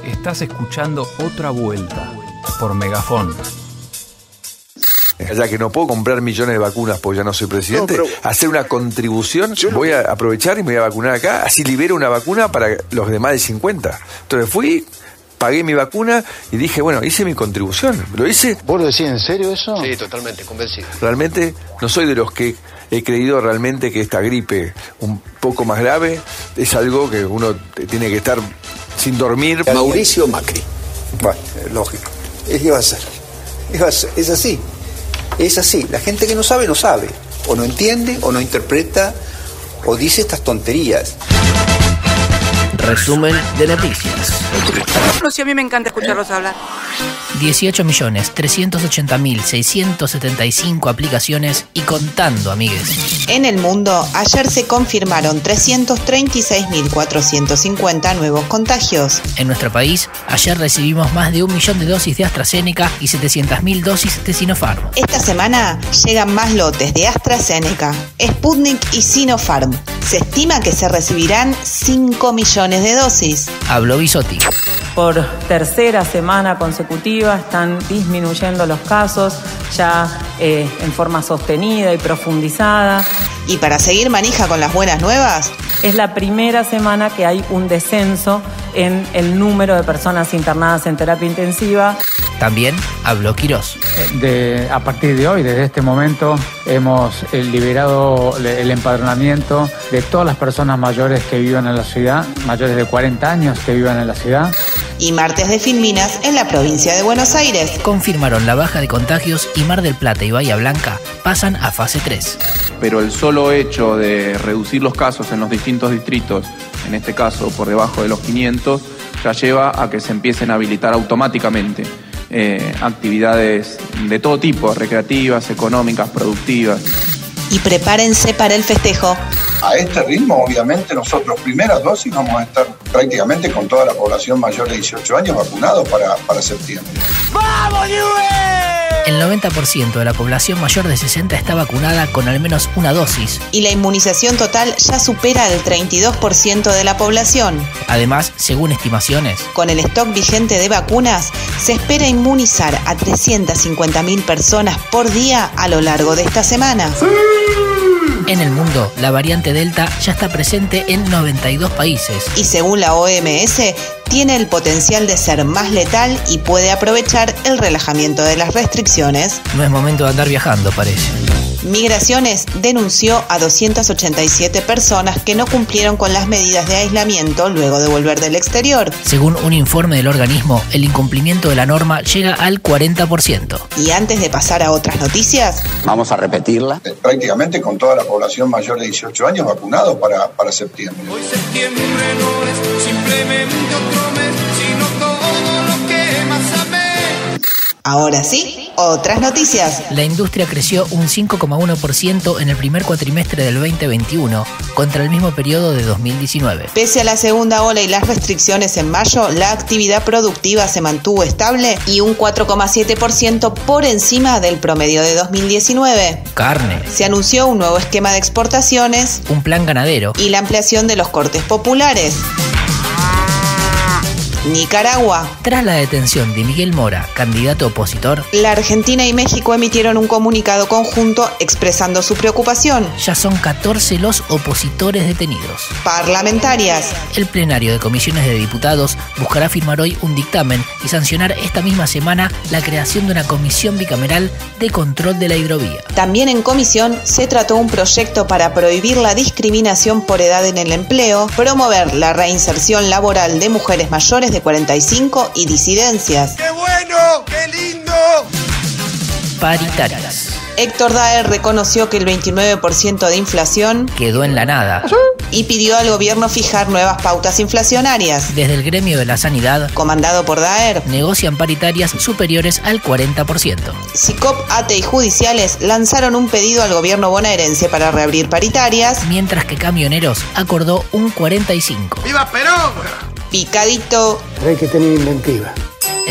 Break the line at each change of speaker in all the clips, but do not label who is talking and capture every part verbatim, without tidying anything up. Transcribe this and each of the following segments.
Estás escuchando Otra Vuelta por Megafón.
Ya que no puedo comprar millones de vacunas porque ya no soy presidente, no, pero hacer una contribución, no... voy a aprovechar y me voy a vacunar acá, así libero una vacuna para los de más de cincuenta. Entonces fui, pagué mi vacuna y dije, bueno, hice mi contribución, lo hice.
¿Vos lo decís en serio eso?
Sí, totalmente, convencido.
Realmente no soy de los que he creído realmente que esta gripe un poco más grave es algo que uno tiene que estar sin dormir.
Mauricio Macri.
Bueno, es lógico. ¿Qué va a ser? Es así. Es así. La gente que no sabe, no sabe. O no entiende, o no interpreta, o dice estas tonterías.
Resumen de noticias.
No, si a mí me encanta escucharlos hablar.
dieciocho millones trescientos ochenta mil seiscientos setenta y cinco aplicaciones y contando, amigues.
En el mundo, ayer se confirmaron trescientos treinta y seis mil cuatrocientos cincuenta nuevos contagios.
En nuestro país, ayer recibimos más de un millón de dosis de AstraZeneca y setecientas mil dosis de Sinopharm.
Esta semana llegan más lotes de AstraZeneca, Sputnik y Sinopharm. Se estima que se recibirán cinco millones de dosis.
Habló Bisotti.
Por tercera semana consecutiva están disminuyendo los casos, ya eh, en forma sostenida y profundizada.
Y para seguir manija con las buenas nuevas,
es la primera semana que hay un descenso en el número de personas internadas en terapia intensiva.
También habló Quirós.
De, a partir de hoy, desde este momento, hemos eh, liberado el empadronamiento de todas las personas mayores que vivan en la ciudad, mayores de cuarenta años que vivan en la ciudad.
Y martes de Filminas en la provincia de Buenos Aires.
Confirmaron la baja de contagios y Mar del Plata y Bahía Blanca pasan a fase tres.
Pero el solo hecho de reducir los casos en los distintos distritos, en este caso por debajo de los quinientos, ya lleva a que se empiecen a habilitar automáticamente eh, actividades de todo tipo, recreativas, económicas, productivas.
Y prepárense para el festejo.
A este ritmo, obviamente, nosotros primeras dosis vamos a estar prácticamente con toda la población mayor de dieciocho años vacunados para, para septiembre.
¡Vamos, Newell! El noventa por ciento de la población mayor de sesenta está vacunada con al menos una dosis.
Y la inmunización total ya supera el treinta y dos por ciento de la población.
Además, según estimaciones,
con el stock vigente de vacunas, se espera inmunizar a trescientas cincuenta mil personas por día a lo largo de esta semana.
¡Sí! En el mundo, la variante Delta ya está presente en noventa y dos países.
Y según la O M S, tiene el potencial de ser más letal y puede aprovechar el relajamiento de las restricciones.
No es momento de andar viajando, parece.
Migraciones denunció a doscientas ochenta y siete personas que no cumplieron con las medidas de aislamiento luego de volver del exterior.
Según un informe del organismo, el incumplimiento de la norma llega al cuarenta por ciento.
Y antes de pasar a otras noticias,
vamos a repetirla.
Prácticamente con toda la población mayor de dieciocho años vacunados para, para septiembre.
Hoy septiembre no es simplemente otro mes, sino todo lo que más amé.
Ahora sí, otras noticias.
La industria creció un cinco coma uno por ciento en el primer cuatrimestre del veinte veintiuno contra el mismo periodo de dos mil diecinueve.
Pese a la segunda ola y las restricciones en mayo, la actividad productiva se mantuvo estable y un cuatro coma siete por ciento por encima del promedio de dos mil diecinueve.
Carne.
Se anunció un nuevo esquema de exportaciones,
un plan ganadero
y la ampliación de los cortes populares. Nicaragua.
Tras la detención de Miguel Mora, candidato opositor,
la Argentina y México emitieron un comunicado conjunto expresando su preocupación.
Ya son catorce los opositores detenidos.
Parlamentarias.
El plenario de comisiones de diputados buscará firmar hoy un dictamen y sancionar esta misma semana la creación de una comisión bicameral de control de la hidrovía.
También en comisión se trató un proyecto para prohibir la discriminación por edad en el empleo, promover la reinserción laboral de mujeres mayores de cuarenta y cinco y disidencias.
¡Qué bueno! ¡Qué lindo!
Paritarias.
Héctor Daer reconoció que el veintinueve por ciento de inflación
quedó en la nada
y pidió al gobierno fijar nuevas pautas inflacionarias.
Desde el gremio de la sanidad,
comandado por Daer,
negocian paritarias superiores al cuarenta por ciento.
SICOP, ATE y judiciales lanzaron un pedido al gobierno bonaerense para reabrir paritarias,
mientras que Camioneros acordó un cuarenta y cinco por ciento.
¡Viva Perón!
Picadito.
Hay que tener inventiva.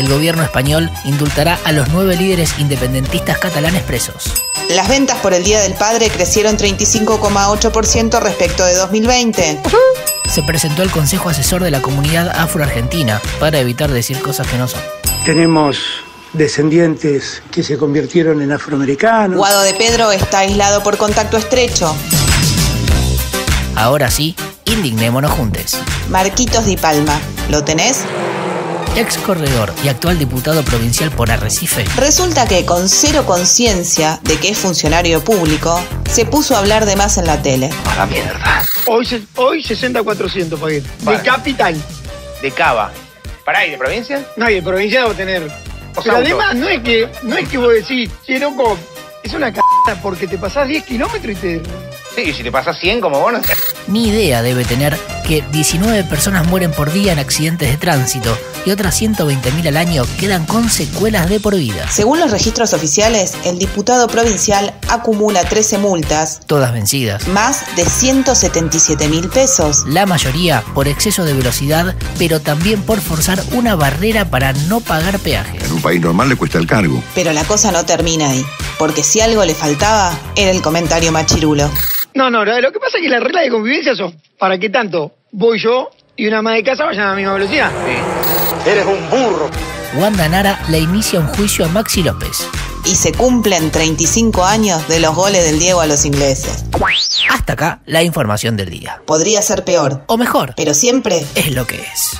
el gobierno español indultará a los nueve líderes independentistas catalanes presos.
Las ventas por el Día del Padre crecieron treinta y cinco coma ocho por ciento respecto de dos mil veinte.
Se presentó el Consejo Asesor de la Comunidad Afro-Argentina para evitar decir cosas que no son.
Tenemos descendientes que se convirtieron en afroamericanos.
Guado de Pedro está aislado por contacto estrecho.
Ahora sí, indignémonos juntos.
Marquitos Di Palma, ¿lo tenés?
Ex corredor y actual diputado provincial por Arrecife.
Resulta que, con cero conciencia de que es funcionario público, se puso a hablar de más en la tele.
A la mierda.
Hoy, hoy sesenta a cuatrocientos pagué.
Vale.
De capital.
De Cava. ¿Para ahí, de provincia?
No, y de provincia debo tener.
O
Pero
auto.
además no es que no es que vos decís, che, loco, es una cagada porque te pasás diez kilómetros y te...
Sí, y si te pasas cien como vos, no sé.
Ni idea debe tener que diecinueve personas mueren por día en accidentes de tránsito y otras ciento veinte mil al año quedan con secuelas de por vida.
Según los registros oficiales, el diputado provincial acumula trece multas,
todas vencidas,
más de ciento setenta y siete mil pesos.
La mayoría por exceso de velocidad, pero también por forzar una barrera para no pagar peajes.
En un país normal le cuesta el cargo.
Pero la cosa no termina ahí, porque si algo le faltaba, era el comentario machirulo.
No, no, lo que pasa es que las reglas de convivencia son para que tanto voy yo y una ama de casa vayan a la misma velocidad.
Sí. Eres un burro.
Wanda Nara le inicia un juicio a Maxi López.
Y se cumplen treinta y cinco años de los goles del Diego a los ingleses.
Hasta acá la información del día.
Podría ser peor.
O mejor.
Pero siempre
es lo que es.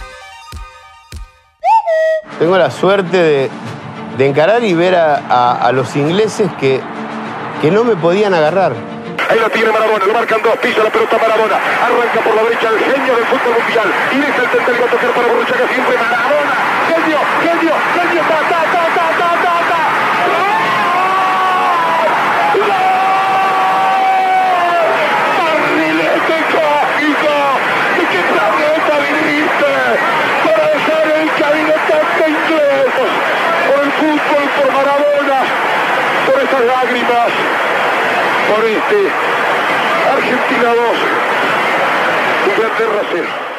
Tengo la suerte de, de encarar y ver a, a, a los ingleses que, que no me podían agarrar.
Ahí lo tiene Maradona, lo marcan dos, pisa la pelota Maradona, arranca por la derecha el genio del fútbol mundial, y deja el central y va a tocar para Borruchaga siempre Maradona, genio, genio, genio, ta, ta, ta, ta, ta, ta, ta. ¡Barrilete cósmico! ¿De qué planeta viniste? Para dejar el camino tanto inglés, por el fútbol, por Maradona, por esas lágrimas. Por este Argentina dos, Inglaterra cero.